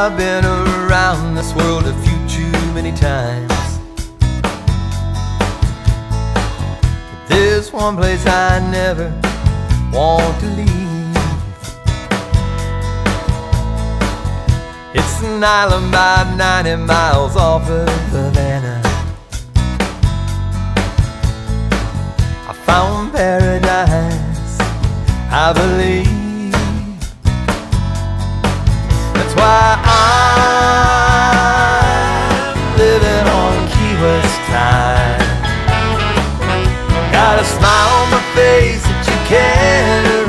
I've been around this world a few too many times. But there's one place I never want to leave. It's an island about 90 miles off of Havana. I found paradise, I believe. That's why I'm living on Key West time. Got a smile on my face that you can't